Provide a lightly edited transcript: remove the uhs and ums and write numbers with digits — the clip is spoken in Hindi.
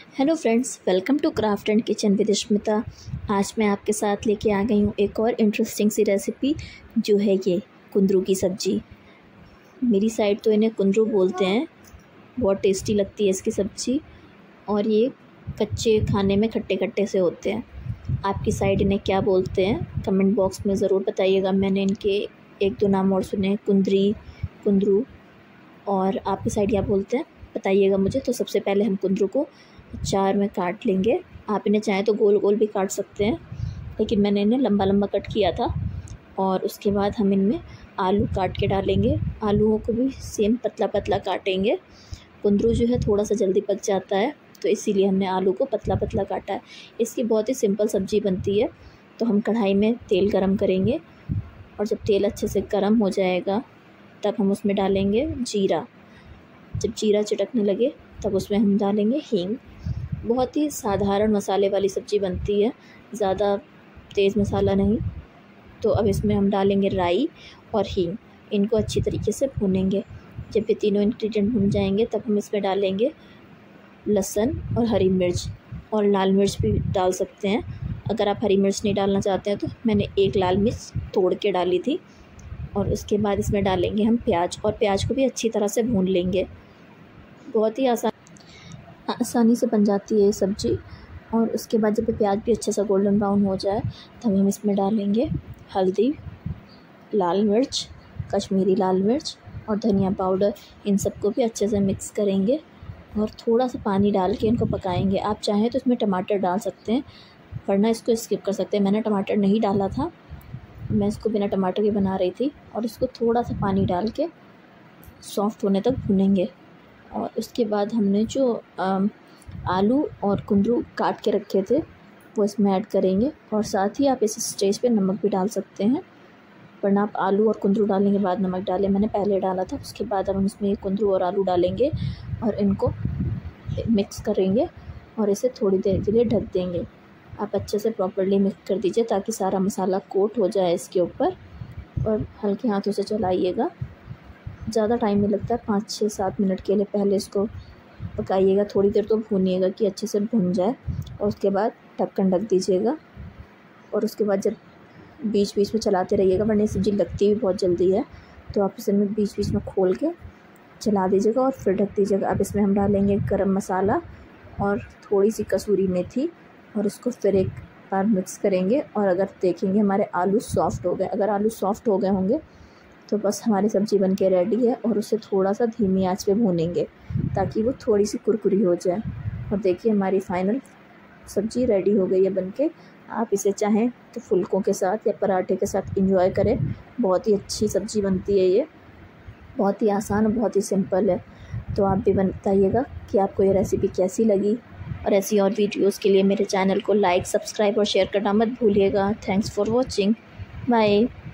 Hello friends, welcome to craft and kitchen with Smita. आज मैं आपके साथ लेके आ गई हूँ एक और इंटरेस्टिंग सी रेसिपी, जो है ये कुंदरू की सब्ज़ी। मेरी साइड तो इन्हें कुंदरू बोलते हैं। बहुत टेस्टी लगती है इसकी सब्ज़ी, और ये कच्चे खाने में खट्टे खट्टे से होते हैं। आपकी साइड इन्हें क्या बोलते हैं कमेंट बॉक्स में ज़रूर बताइएगा। मैंने इनके एक दो नाम और सुने, कुंदरी, कुंदरू, और आपकी साइड क्या बोलते हैं बताइएगा मुझे। तो सबसे पहले हम कुंदरू को चार में काट लेंगे। आप इन्हें चाहें तो गोल गोल भी काट सकते हैं, लेकिन मैंने इन्हें लंबा लंबा कट किया था। और उसके बाद हम इनमें आलू काट के डालेंगे। आलूओं को भी सेम पतला पतला काटेंगे। कुंदरू जो है थोड़ा सा जल्दी पक जाता है, तो इसीलिए हमने आलू को पतला पतला काटा है। इसकी बहुत ही सिंपल सब्ज़ी बनती है। तो हम कढ़ाई में तेल गरम करेंगे, और जब तेल अच्छे से गरम हो जाएगा तब हम उसमें डालेंगे जीरा। जब जीरा चटकने लगे तब उसमें हम डालेंगे हींग। बहुत ही साधारण मसाले वाली सब्ज़ी बनती है, ज़्यादा तेज़ मसाला नहीं। तो अब इसमें हम डालेंगे राई और हींग। इनको अच्छी तरीके से भूनेंगे। जब ये तीनों इंग्रेडिएंट भून जाएंगे तब हम इसमें डालेंगे लहसुन और हरी मिर्च, और लाल मिर्च भी डाल सकते हैं। अगर आप हरी मिर्च नहीं डालना चाहते हैं तो मैंने एक लाल मिर्च तोड़ के डाली थी। और उसके बाद इसमें डालेंगे हम प्याज, और प्याज को भी अच्छी तरह से भून लेंगे। बहुत ही आसानी से बन जाती है ये सब्ज़ी। और उसके बाद जब प्याज भी अच्छे से गोल्डन ब्राउन हो जाए तब हम इसमें डालेंगे हल्दी, लाल मिर्च, कश्मीरी लाल मिर्च और धनिया पाउडर। इन सबको भी अच्छे से मिक्स करेंगे और थोड़ा सा पानी डाल के इनको पकाएंगे। आप चाहें तो इसमें टमाटर डाल सकते हैं, वरना इसको स्किप कर सकते हैं। मैंने टमाटर नहीं डाला था, मैं इसको बिना टमाटर के बना रही थी। और इसको थोड़ा सा पानी डाल के सॉफ्ट होने तक भूनेंगे। और उसके बाद हमने जो आलू और कुंदरू काट के रखे थे वो इसमें ऐड करेंगे। और साथ ही आप इस स्टेज पे नमक भी डाल सकते हैं, वरना आप आलू और कुंदरू डालने के बाद नमक डालें। मैंने पहले डाला था। उसके बाद हम इसमें कुंदरू और आलू डालेंगे और इनको मिक्स करेंगे और इसे थोड़ी देर के लिए ढक देंगे। आप अच्छे से प्रॉपर्ली मिक्स कर दीजिए ताकि सारा मसाला कोट हो जाए इसके ऊपर, और हल्के हाथों से चलाइएगा। ज़्यादा टाइम नहीं लगता, 5-6-7 मिनट के लिए पहले इसको पकाइएगा। थोड़ी देर तो भूनिएगा कि अच्छे से भुन जाए, और उसके बाद ढक्कन ढक दीजिएगा। और उसके बाद जब बीच बीच में चलाते रहिएगा, वरना सब्ज़ी लगती भी बहुत जल्दी है। तो आप इसे बीच बीच में खोल के चला दीजिएगा और फिर ढक दीजिएगा। अब इसमें हम डालेंगे गरम मसाला और थोड़ी सी कसूरी मेथी, और इसको फिर एक बार मिक्स करेंगे। और अगर देखेंगे हमारे आलू सॉफ्ट हो गए, अगर आलू सॉफ्ट हो गए होंगे तो बस हमारी सब्ज़ी बनके रेडी है। और उसे थोड़ा सा धीमी आंच पे भूनेंगे ताकि वो थोड़ी सी कुरकुरी हो जाए। और देखिए हमारी फाइनल सब्ज़ी रेडी हो गई है बनके। आप इसे चाहें तो फुल्कों के साथ या पराठे के साथ एंजॉय करें। बहुत ही अच्छी सब्ज़ी बनती है ये, बहुत ही आसान और बहुत ही सिंपल है। तो आप भी बताइएगा कि आपको ये रेसिपी कैसी लगी। और ऐसी और वीडियोज़ के लिए मेरे चैनल को लाइक, सब्सक्राइब और शेयर करना मत भूलिएगा। Thanks for watching. बाय।